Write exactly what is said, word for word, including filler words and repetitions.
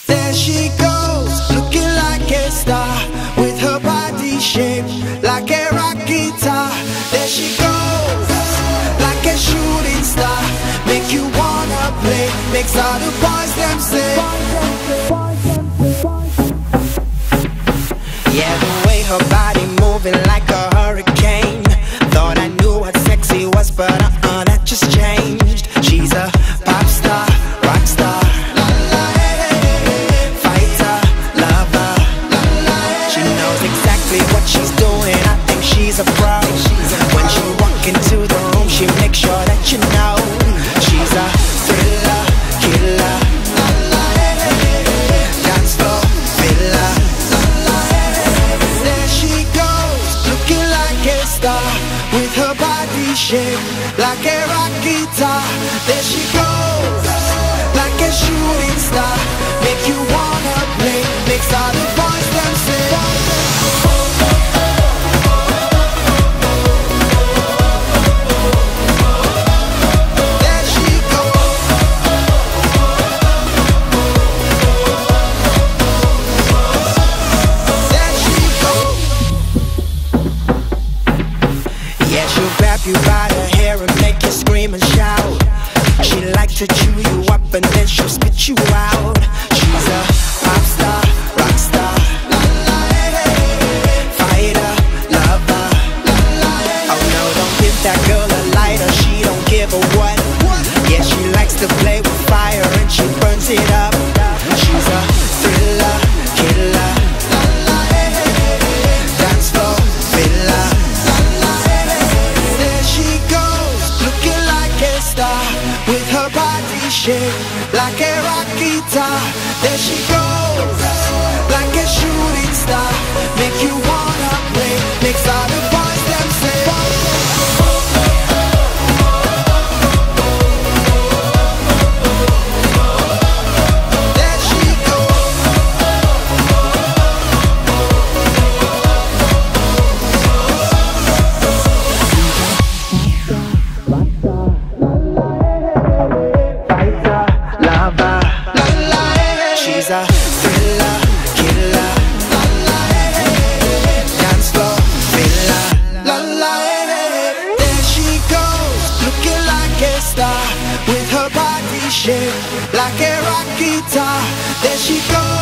There she goes, looking like a star, with her body shaped like a rock guitar. There she goes, like a shooting star, make you wanna play, makes all the boys them say. Yeah, the way her body moving like a hurricane. Thought I knew what sexy was, but uh-uh, that just changed. She's a pop star, rock star, fighter, lover. She knows exactly what she's doing, I think she's a pro. When she walk into the room, she makes sure that you know she's a thriller, killer, dance floor filler. There she goes, looking like a star, with her body shaped like a rock guitar. There she goes, like a shooting star, make you wanna play, makes all the boys them say. There she goes, there she goes. Yeah, she'll grab you by the hair and make you scream and shout. She likes to chew you up and then she'll spit you out. She's a pop star, rock star, fighter, lover. Oh no, don't give that girl a lighter, she don't give a what. Yeah, she likes to play with fire and she burns it up. She's a thriller, killer, dance floor filler. There she goes, looking like a star, with her body shaped like a rock guitar. There she goes, like a shooting star, make you wanna play, makes all the boys them say. There she goes, fighter, lover. She's a thriller, killer, dance floor filler. There she goes, looking like a star, with her body shaped like a rock guitar. There she goes.